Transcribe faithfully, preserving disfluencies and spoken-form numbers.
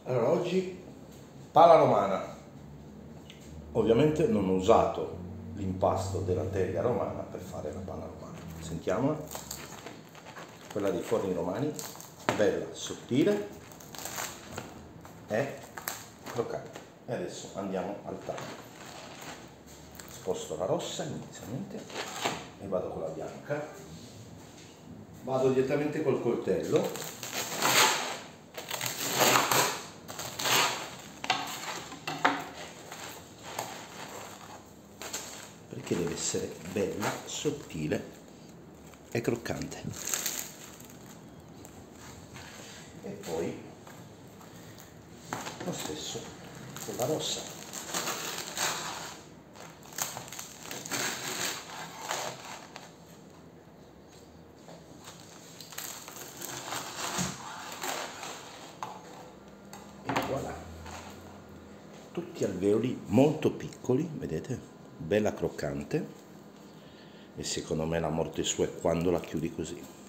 Allora, oggi pala romana. Ovviamente non ho usato l'impasto della teglia romana per fare la pala romana. Sentiamola. Quella dei forni romani, bella, sottile e croccante. E adesso andiamo al taglio. Sposto la rossa inizialmente e vado con la bianca. Vado direttamente col coltello. Perché deve essere bella, sottile e croccante. E poi lo stesso con la rossa. E voilà. Tutti alveoli molto piccoli, vedete? Bella croccante, e secondo me la morte sua è quando la chiudi così.